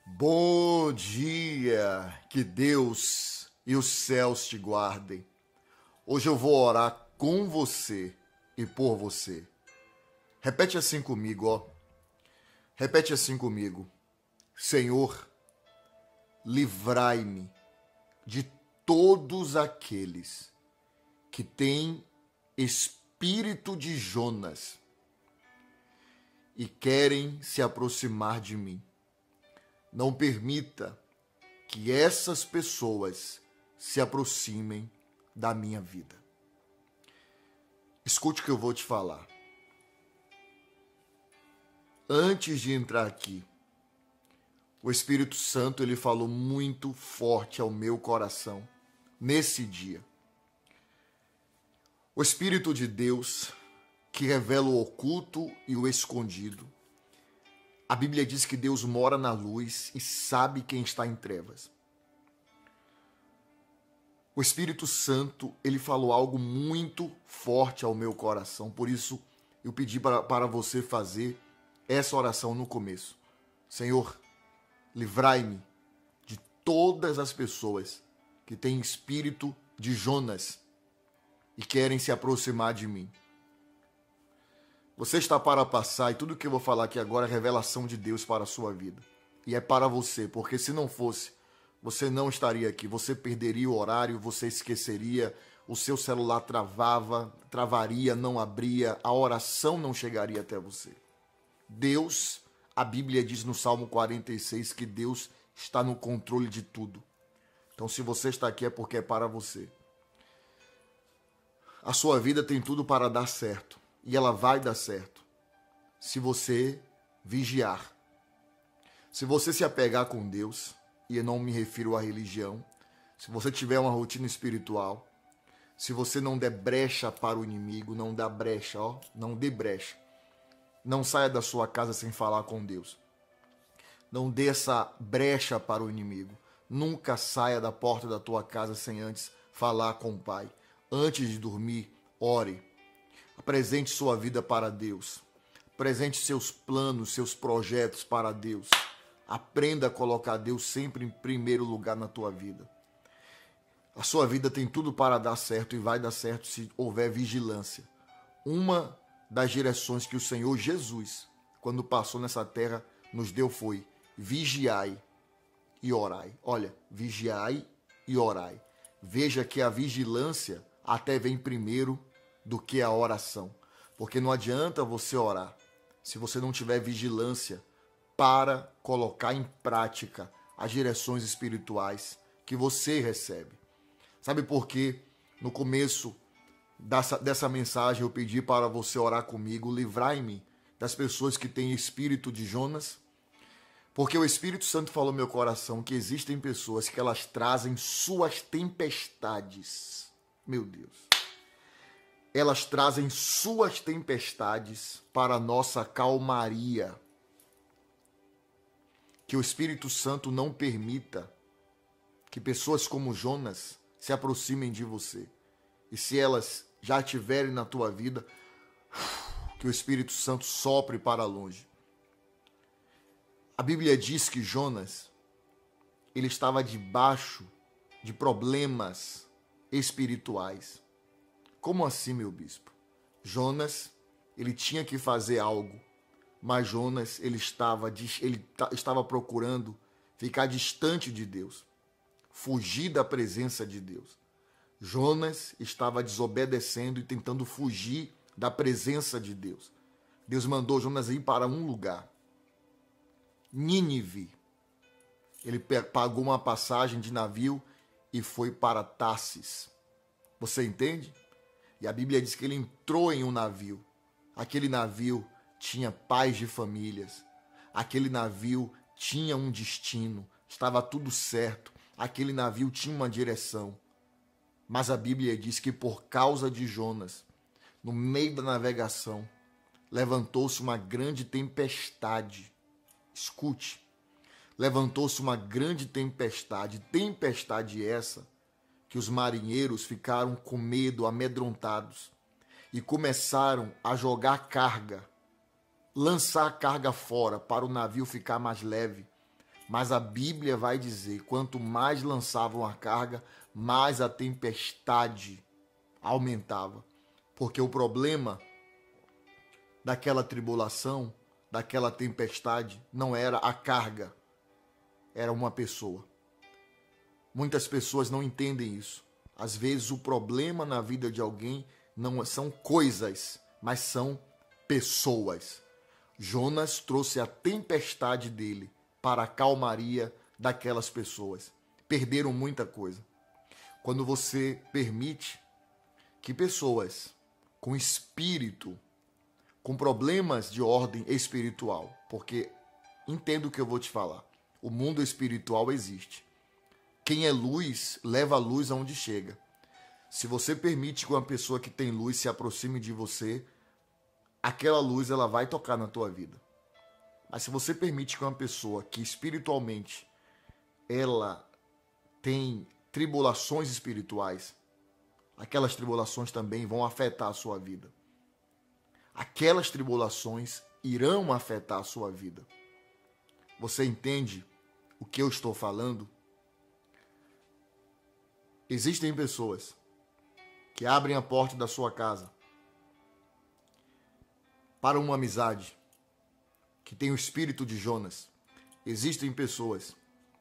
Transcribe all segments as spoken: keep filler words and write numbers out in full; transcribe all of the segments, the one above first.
Bom dia, que Deus e os céus te guardem. Hoje eu vou orar com você e por você. Repete assim comigo, ó. Repete assim comigo. Senhor, livrai-me de todos aqueles que têm espírito de Jonas e querem se aproximar de mim. Não permita que essas pessoas se aproximem da minha vida. Escute o que eu vou te falar. Antes de entrar aqui, o Espírito Santo ele falou muito forte ao meu coração nesse dia. O Espírito de Deus que revela o oculto e o escondido. A Bíblia diz que Deus mora na luz e sabe quem está em trevas. O Espírito Santo, ele falou algo muito forte ao meu coração. Por isso, eu pedi para, para você fazer essa oração no começo. Senhor, livrai-me de todas as pessoas que têm espírito de Jonas e querem se aproximar de mim. Você está para passar e tudo que eu vou falar aqui agora é revelação de Deus para a sua vida. E é para você, porque se não fosse, você não estaria aqui. Você perderia o horário, você esqueceria, o seu celular travava, travaria, não abria, a oração não chegaria até você. Deus, a Bíblia diz no Salmo quarenta e seis que Deus está no controle de tudo. Então se você está aqui é porque é para você. A sua vida tem tudo para dar certo. E ela vai dar certo se você vigiar. Se você se apegar com Deus, e eu não me refiro à religião, se você tiver uma rotina espiritual, se você não der brecha para o inimigo, não dá brecha, ó, não dê brecha. Não saia da sua casa sem falar com Deus. Não dê essa brecha para o inimigo. Nunca saia da porta da tua casa sem antes falar com o Pai. Antes de dormir, ore. Apresente sua vida para Deus. Apresente seus planos, seus projetos para Deus. Aprenda a colocar Deus sempre em primeiro lugar na tua vida. A sua vida tem tudo para dar certo e vai dar certo se houver vigilância. Uma das direções que o Senhor Jesus, quando passou nessa terra, nos deu foi: vigiai e orai. Olha, vigiai e orai. Veja que a vigilância até vem primeiro do que a oração. Porque não adianta você orar se você não tiver vigilância para colocar em prática as direções espirituais que você recebe. Sabe por quê? No começo dessa, dessa mensagem eu pedi para você orar comigo, livrai-me das pessoas que têm espírito de Jonas, porque o Espírito Santo falou no meu coração que existem pessoas que elas trazem suas tempestades. Meu Deus. Elas trazem suas tempestades para a nossa calmaria. Que o Espírito Santo não permita que pessoas como Jonas se aproximem de você. E se elas já estiverem na tua vida, que o Espírito Santo sopre para longe. A Bíblia diz que Jonas, ele estava debaixo de problemas espirituais. Como assim, meu bispo? Jonas, ele tinha que fazer algo, mas Jonas, ele estava, ele estava procurando ficar distante de Deus, fugir da presença de Deus. Jonas estava desobedecendo e tentando fugir da presença de Deus. Deus mandou Jonas ir para um lugar, Nínive. Ele pagou uma passagem de navio e foi para Tarsis. Você entende? E a Bíblia diz que ele entrou em um navio. Aquele navio tinha pais de famílias. Aquele navio tinha um destino. Estava tudo certo. Aquele navio tinha uma direção. Mas a Bíblia diz que por causa de Jonas, no meio da navegação, levantou-se uma grande tempestade. Escute. Levantou-se uma grande tempestade. Tempestade essa que os marinheiros ficaram com medo, amedrontados, e começaram a jogar carga, lançar a carga fora para o navio ficar mais leve, Mas a Bíblia vai dizer, quanto mais lançavam a carga, mais a tempestade aumentava. Porque o problema daquela tribulação, daquela tempestade, não era a carga, era uma pessoa. Muitas pessoas não entendem isso. Às vezes o problema na vida de alguém não são coisas, mas são pessoas. Jonas trouxe a tempestade dele para a calmaria daquelas pessoas. Perderam muita coisa. Quando você permite que pessoas com espírito, com problemas de ordem espiritual, porque entendo o que eu vou te falar, o mundo espiritual existe. Quem é luz, leva a luz aonde chega. Se você permite que uma pessoa que tem luz se aproxime de você, aquela luz ela vai tocar na tua vida. Mas se você permite que uma pessoa que espiritualmente ela tem tribulações espirituais, aquelas tribulações também vão afetar a sua vida. Aquelas tribulações irão afetar a sua vida. Você entende o que eu estou falando? Existem pessoas que abrem a porta da sua casa para uma amizade, que tem o espírito de Jonas. Existem pessoas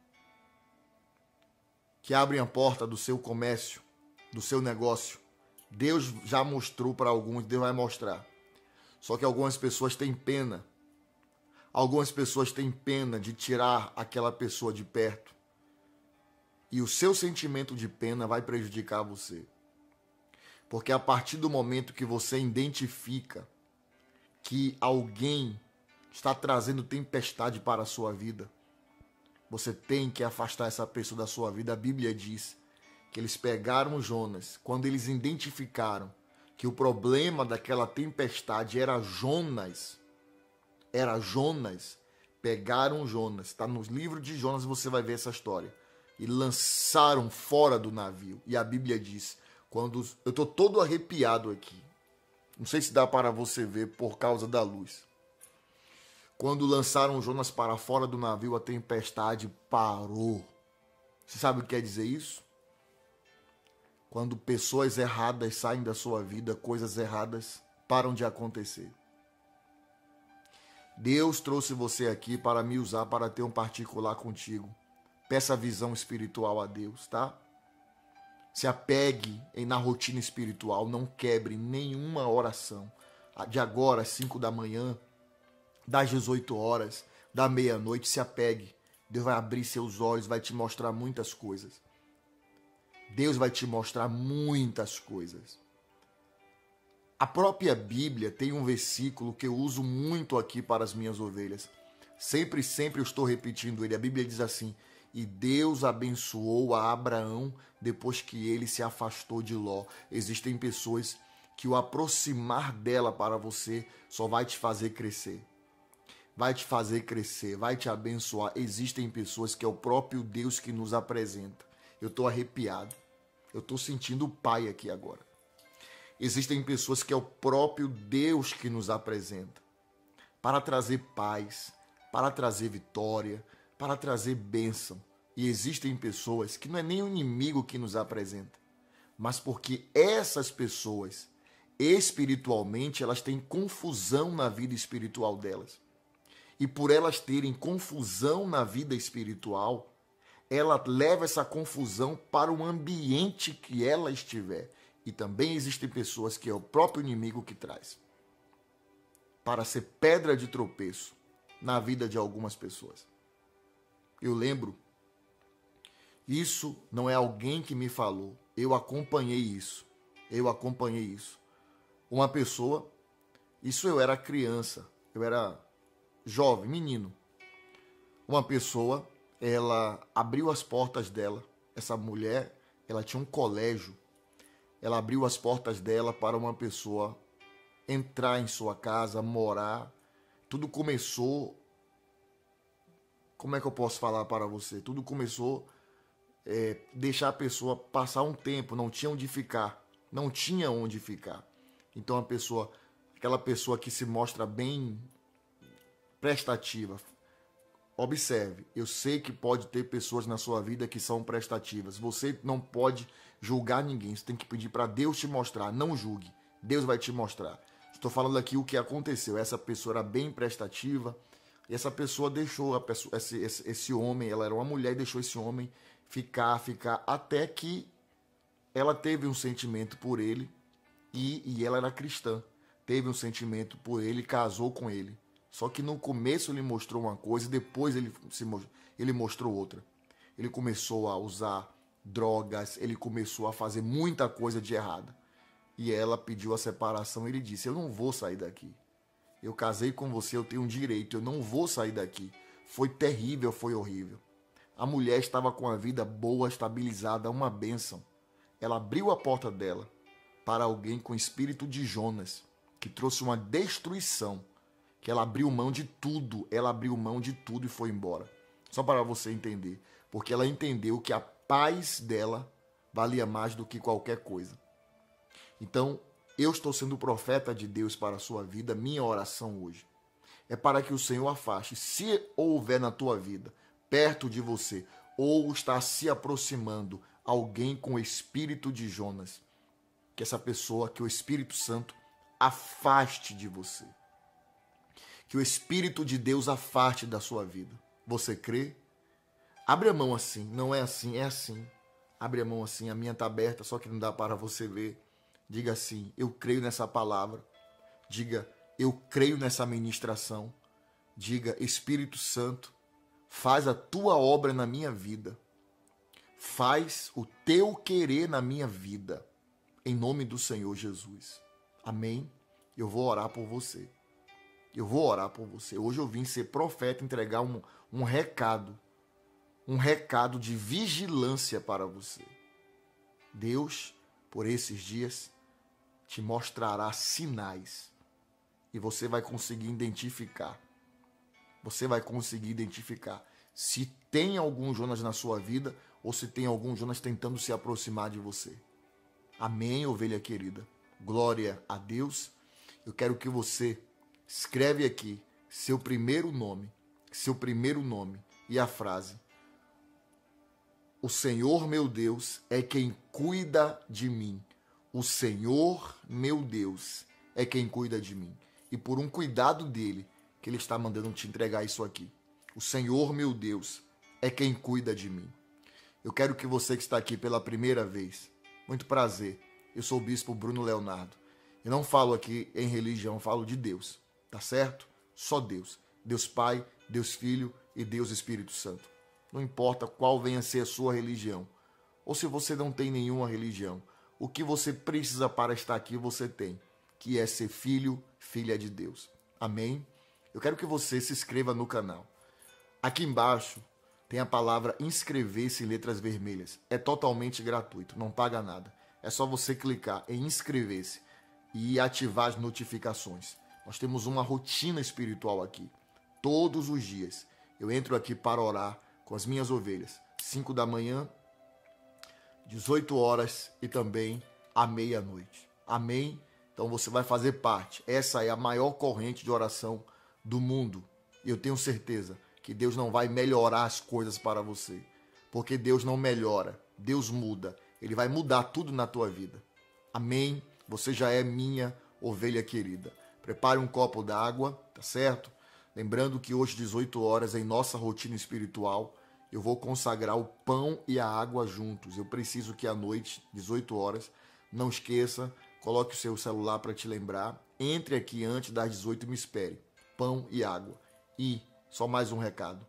que abrem a porta do seu comércio, do seu negócio. Deus já mostrou para alguns, Deus vai mostrar. Só que algumas pessoas têm pena. Algumas pessoas têm pena de tirar aquela pessoa de perto. E o seu sentimento de pena vai prejudicar você. Porque a partir do momento que você identifica que alguém está trazendo tempestade para a sua vida, você tem que afastar essa pessoa da sua vida. A Bíblia diz que eles pegaram Jonas, quando eles identificaram que o problema daquela tempestade era Jonas, era Jonas, pegaram Jonas, está no livro de Jonas, você vai ver essa história, e lançaram fora do navio. E a Bíblia diz, quando eu estou todo arrepiado aqui, não sei se dá para você ver por causa da luz. Quando lançaram Jonas para fora do navio, a tempestade parou. Você sabe o que quer dizer isso? Quando pessoas erradas saem da sua vida, coisas erradas param de acontecer. Deus trouxe você aqui para me usar, para ter um particular contigo. Peça visão espiritual a Deus, tá? Se apegue na rotina espiritual, não quebre nenhuma oração. De agora às cinco da manhã, das dezoito horas, da meia-noite, se apegue. Deus vai abrir seus olhos, vai te mostrar muitas coisas. Deus vai te mostrar muitas coisas. A própria Bíblia tem um versículo que eu uso muito aqui para as minhas ovelhas. Sempre, sempre eu estou repetindo ele. A Bíblia diz assim: e Deus abençoou a Abraão depois que ele se afastou de Ló. Existem pessoas que o aproximar dela para você só vai te fazer crescer. Vai te fazer crescer, vai te abençoar. Existem pessoas que é o próprio Deus que nos apresenta. Eu estou arrepiado. Eu estou sentindo o Pai aqui agora. Existem pessoas que é o próprio Deus que nos apresenta. Para trazer paz, para trazer vitória, para trazer bênção. E existem pessoas que não é nem o inimigo que nos apresenta, mas porque essas pessoas, espiritualmente, elas têm confusão na vida espiritual delas. E por elas terem confusão na vida espiritual, ela leva essa confusão para o ambiente que ela estiver. E também existem pessoas que é o próprio inimigo que traz para ser pedra de tropeço na vida de algumas pessoas. Eu lembro, isso não é alguém que me falou, eu acompanhei isso, eu acompanhei isso. Uma pessoa, isso eu era criança, eu era jovem, menino. Uma pessoa, ela abriu as portas dela, essa mulher, ela tinha um colégio, ela abriu as portas dela para uma pessoa entrar em sua casa, morar. Tudo começou, como é que eu posso falar para você? Tudo começou é, deixar a pessoa passar um tempo, não tinha onde ficar, não tinha onde ficar. Então a pessoa, aquela pessoa que se mostra bem prestativa, observe, eu sei que pode ter pessoas na sua vida que são prestativas. Você não pode julgar ninguém, você tem que pedir para Deus te mostrar. Não julgue, Deus vai te mostrar. Estou falando aqui o que aconteceu. Essa pessoa era bem prestativa e essa pessoa deixou a pessoa, esse, esse, esse homem, ela era uma mulher e deixou esse homem ficar, ficar, até que ela teve um sentimento por ele e, e ela era cristã. Teve um sentimento por ele, casou com ele. Só que no começo ele mostrou uma coisa e depois ele, se, ele mostrou outra. Ele começou a usar drogas, ele começou a fazer muita coisa de errada. E ela pediu a separação e ele disse, eu não vou sair daqui. Eu casei com você, eu tenho um direito, eu não vou sair daqui. Foi terrível, foi horrível. A mulher estava com a vida boa, estabilizada, uma bênção. Ela abriu a porta dela para alguém com espírito de Jonas, que trouxe uma destruição, que ela abriu mão de tudo, ela abriu mão de tudo e foi embora. Só para você entender, porque ela entendeu que a paz dela valia mais do que qualquer coisa. Então, eu estou sendo profeta de Deus para a sua vida, minha oração hoje é para que o Senhor afaste, se houver na tua vida, perto de você, ou está se aproximando alguém com o espírito de Jonas, que essa pessoa, que o Espírito Santo afaste de você. Que o Espírito de Deus afaste da sua vida. Você crê? Abre a mão assim. Não é assim, é assim. Abre a mão assim. A minha está aberta, só que não dá para você ver. Diga assim, eu creio nessa palavra. Diga, eu creio nessa ministração. Diga, Espírito Santo, faz a tua obra na minha vida. Faz o teu querer na minha vida. Em nome do Senhor Jesus. Amém? Eu vou orar por você. Eu vou orar por você. Hoje eu vim ser profeta, entregar um, um recado. Um recado de vigilância para você. Deus, por esses dias, te mostrará sinais. E você vai conseguir identificar. Você vai conseguir identificar se tem algum Jonas na sua vida ou se tem algum Jonas tentando se aproximar de você. Amém, ovelha querida. Glória a Deus. Eu quero que você escreve aqui seu primeiro nome, seu primeiro nome e a frase. O Senhor, meu Deus, é quem cuida de mim. O Senhor, meu Deus, é quem cuida de mim. E por um cuidado dele, que ele está mandando te entregar isso aqui. O Senhor, meu Deus, é quem cuida de mim. Eu quero que você que está aqui pela primeira vez, muito prazer, eu sou o Bispo Bruno Leonardo. Eu não falo aqui em religião, falo de Deus, tá certo? Só Deus. Deus Pai, Deus Filho e Deus Espírito Santo. Não importa qual venha a ser a sua religião, ou se você não tem nenhuma religião, o que você precisa para estar aqui você tem, que é ser filho, filha de Deus. Amém? Eu quero que você se inscreva no canal. Aqui embaixo tem a palavra inscrever-se em letras vermelhas. É totalmente gratuito, não paga nada. É só você clicar em inscrever-se e ativar as notificações. Nós temos uma rotina espiritual aqui. Todos os dias eu entro aqui para orar com as minhas ovelhas. cinco da manhã, dezoito horas e também à meia-noite. Amém? Então você vai fazer parte. Essa é a maior corrente de oração do mundo. E eu tenho certeza que Deus não vai melhorar as coisas para você. Porque Deus não melhora. Deus muda. Ele vai mudar tudo na tua vida. Amém? Você já é minha ovelha querida. Prepare um copo d'água, tá certo? Lembrando que hoje, dezoito horas, em nossa rotina espiritual, eu vou consagrar o pão e a água juntos. Eu preciso que à noite, dezoito horas, não esqueça, coloque o seu celular para te lembrar. Entre aqui antes das dezoito e me espere. Pão e água. E, só mais um recado.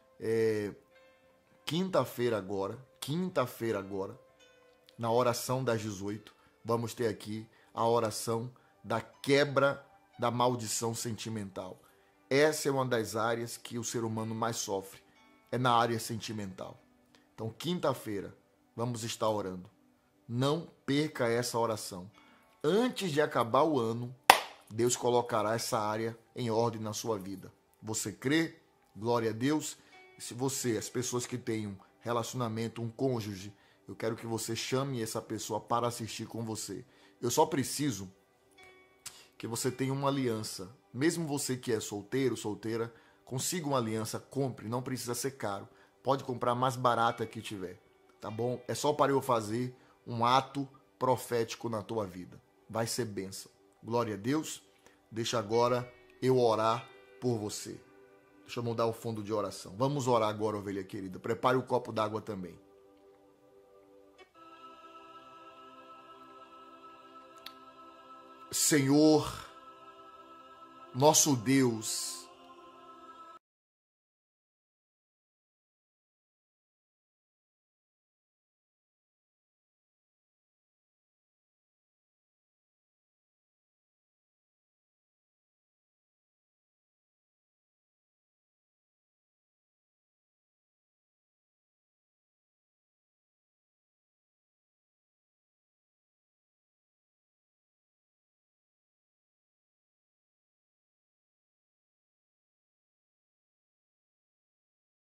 É, quinta-feira agora, quinta-feira agora, na oração das dezoito, vamos ter aqui a oração da quebra da maldição sentimental. Essa é uma das áreas que o ser humano mais sofre, é na área sentimental. Então, quinta-feira, vamos estar orando. Não perca essa oração. Antes de acabar o ano, Deus colocará essa área em ordem na sua vida. Você crê? Glória a Deus. E se você, as pessoas que têm um relacionamento, um cônjuge, eu quero que você chame essa pessoa para assistir com você. Eu só preciso que você tenha uma aliança. Mesmo você que é solteiro, solteira, Consiga uma aliança, compre, não precisa ser caro. Pode comprar mais barata que tiver, tá bom? É só para eu fazer um ato profético na tua vida. Vai ser bênção. Glória a Deus. Deixa agora eu orar por você. Deixa eu mudar o fundo de oração. Vamos orar agora, ovelha querida. Prepare o copo d'água também. Senhor, nosso Deus